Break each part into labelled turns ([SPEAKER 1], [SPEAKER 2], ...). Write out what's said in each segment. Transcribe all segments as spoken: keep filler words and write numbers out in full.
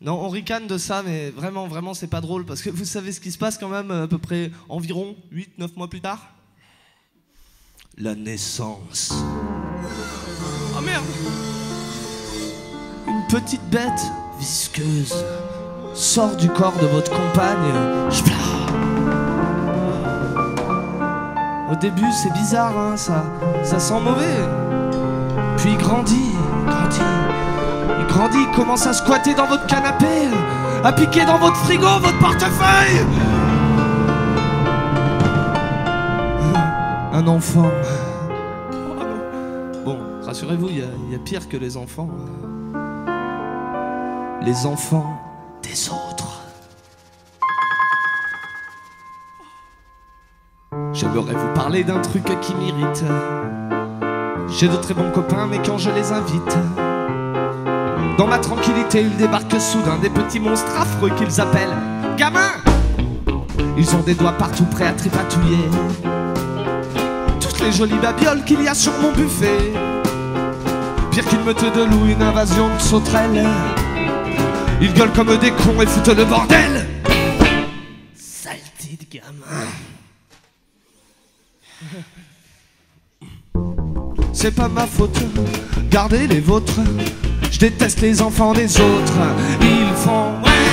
[SPEAKER 1] Non, on ricane de ça, mais vraiment, vraiment, c'est pas drôle, parce que vous savez ce qui se passe quand même, à peu près environ huit neuf mois plus tard? La naissance. Oh merde! Une petite bête visqueuse sort du corps de votre compagne. Chpla. Au début, c'est bizarre, hein, ça, ça sent mauvais. Puis il grandit, grandit. Il grandit, il commence à squatter dans votre canapé, à piquer dans votre frigo, votre portefeuille. Un enfant. Bon, rassurez-vous, il y, y a pire que les enfants. Les enfants des autres. J'aimerais vous parler d'un truc qui m'irrite. J'ai de très bons copains, mais quand je les invite, dans ma tranquillité, ils débarquent soudain des petits monstres affreux qu'ils appellent gamins. Ils ont des doigts partout prêts à tripatouiller toutes les jolies babioles qu'il y a sur mon buffet. Pire qu'une meute de loups, une invasion de sauterelles. Ils gueulent comme des cons et foutent le bordel. Saleté de gamin. C'est pas ma faute, gardez les vôtres. Je déteste les enfants des autres. Ils font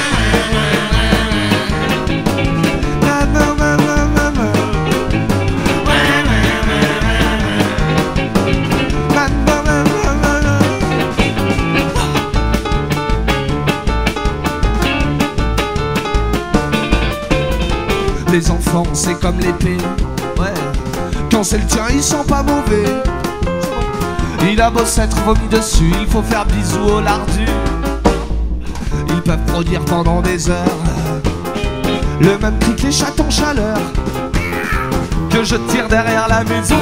[SPEAKER 1] les enfants, c'est comme l'épée. Ouais. Quand c'est le tien, il sent pas mauvais. Il a beau s'être vomi dessus, il faut faire bisous au lardu. Ils peuvent produire pendant des heures le même cri que les chattes en chaleur que je tire derrière la maison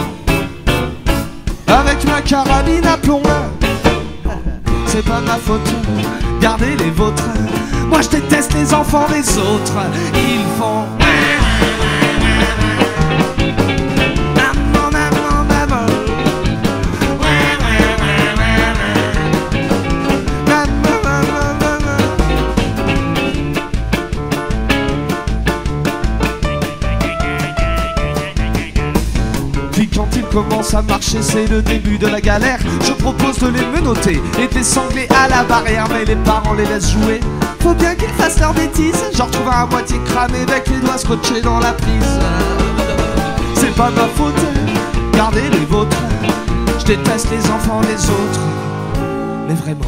[SPEAKER 1] avec ma carabine à plomb. C'est pas ma faute, gardez les vôtres. Moi je déteste les enfants des autres. Ils font commence à marcher, c'est le début de la galère. Je propose de les menotter et d'essangler à la barrière, mais les parents les laissent jouer. Faut bien qu'ils fassent leurs bêtises. J'en retrouve un à moitié cramé avec les doigts scotchés dans la prise. C'est pas ma faute, gardez les vôtres. Je déteste les enfants des autres, mais vraiment.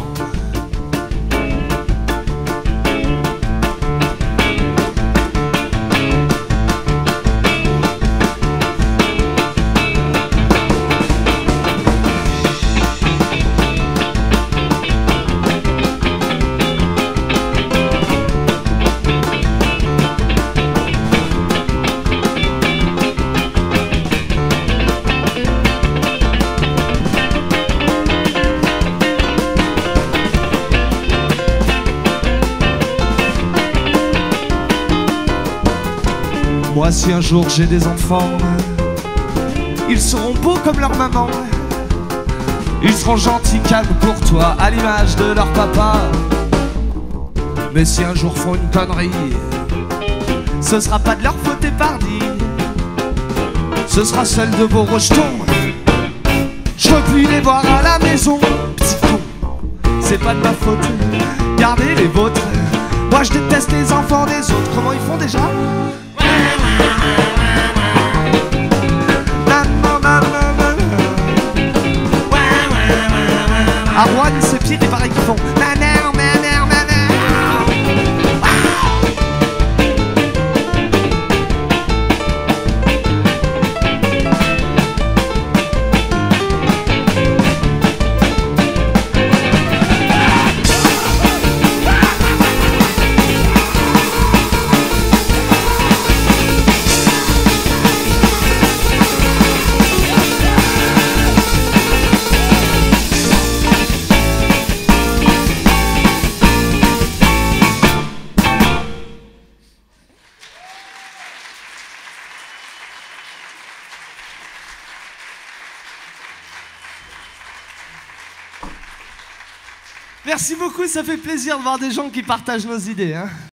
[SPEAKER 1] Moi, si un jour j'ai des enfants, ils seront beaux comme leur maman. Ils seront gentils, calmes, courtois, à l'image de leur papa. Mais si un jour font une connerie, ce sera pas de leur faute épargnée, ce sera celle de vos rejetons. Je veux plus les voir à la maison. Petit con, c'est pas de ma faute, gardez les vôtres. Moi je déteste les enfants des autres. Comment ils font déjà? À Rouen, c'est pire, il paraît qu'ils font ma mère, ma mère, ma mère. Merci beaucoup, ça fait plaisir de voir des gens qui partagent nos idées. Hein.